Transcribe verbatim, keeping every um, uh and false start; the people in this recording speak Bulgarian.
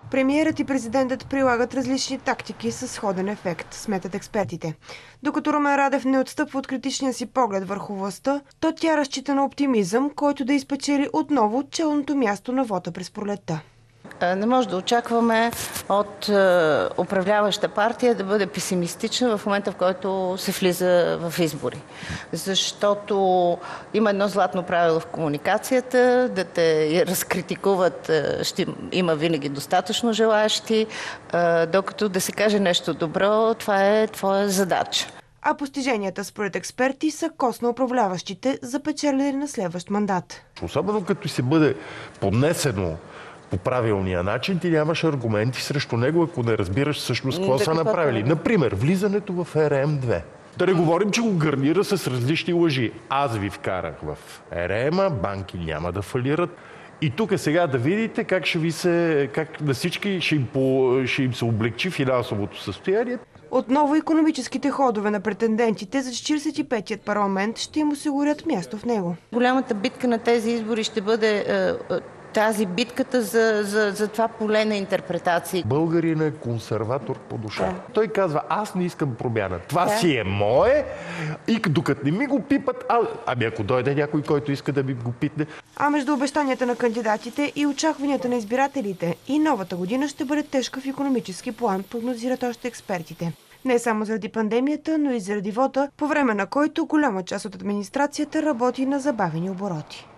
Премиерът и президентът прилагат различни тактики с сходен ефект, сметат експертите. Докато Румен Радев не отстъпва от критичния си поглед върху властта, то тя разчита на оптимизъм, който да изпечели отново челното място на вота през пролетта. Не може да очакваме от управляваща партия да бъде песимистична в момента, в който се влиза в избори. Защото има едно златно правило в комуникацията, да те разкритикуват, ще има винаги достатъчно желаящи, докато да се каже нещо добро, това е твоя задача. А постиженията, според експерти, са кост на управляващите за печелене на следващ мандат. Особено като се бъде поднесено по правилния начин, ти нямаш аргументи срещу него, ако не разбираш всъщност какво са направили. Например, влизането в Р М две. Да не говорим, че го гарнира с различни лъжи. Аз ви вкарах в Р М-а, банки няма да фалират. И тук сега да видите как ще ви се, как на всички ще им, по, ще им се облегчи финансовото състояние. Отново икономическите ходове на претендентите за четиридесет и петият парламент ще им осигурят място в него. Голямата битка на тези избори ще бъде е, тази битката за, за, за това поле на интерпретации. Българин е консерватор по душа. Да. Той казва, аз не искам промяна. Това да. си е мое и докато не ми го пипат, а... ами ако дойде някой, който иска да ми го питне. А между обещанията на кандидатите и очакванията на избирателите и новата година ще бъде тежка в икономически план, прогнозират още експертите. Не само заради пандемията, но и заради вота, по време на който голяма част от администрацията работи на забавени обороти.